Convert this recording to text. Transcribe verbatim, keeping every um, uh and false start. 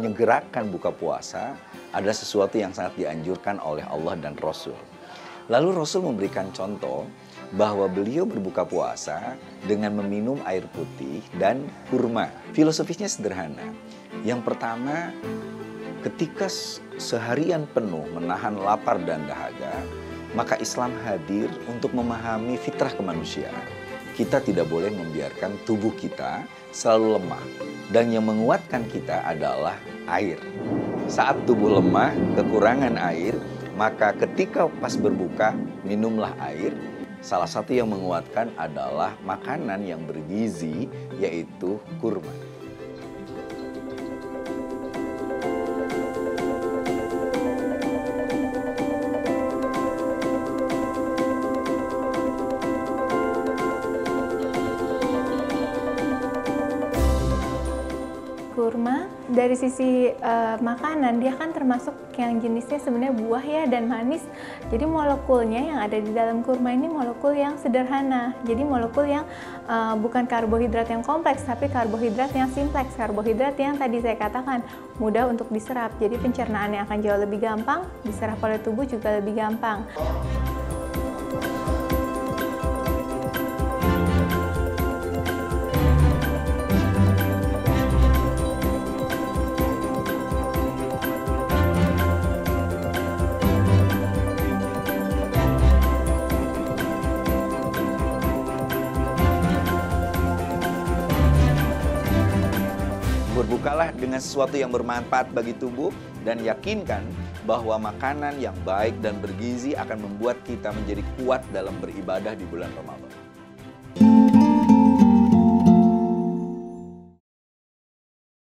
menggerakkan buka puasa adalah sesuatu yang sangat dianjurkan oleh Allah dan Rasul. Lalu Rasul memberikan contoh bahwa beliau berbuka puasa dengan meminum air putih dan kurma. Filosofisnya sederhana. Yang pertama, ketika seharian penuh menahan lapar dan dahaga, maka Islam hadir untuk memahami fitrah kemanusiaan. Kita tidak boleh membiarkan tubuh kita selalu lemah. Dan yang menguatkan kita adalah air. Saat tubuh lemah, kekurangan air, maka ketika pas berbuka, minumlah air. Salah satu yang menguatkan adalah makanan yang bergizi, yaitu kurma. Kurma dari sisi uh, makanan dia kan termasuk yang jenisnya sebenarnya buah ya dan manis. Jadi molekulnya yang ada di dalam kurma ini molekul yang sederhana. Jadi molekul yang uh, bukan karbohidrat yang kompleks tapi karbohidrat yang simpleks. Karbohidrat yang tadi saya katakan mudah untuk diserap. Jadi pencernaannya akan jauh lebih gampang, diserap oleh tubuh juga lebih gampang. Berbukalah dengan sesuatu yang bermanfaat bagi tubuh dan yakinkan bahwa makanan yang baik dan bergizi akan membuat kita menjadi kuat dalam beribadah di bulan Ramadan.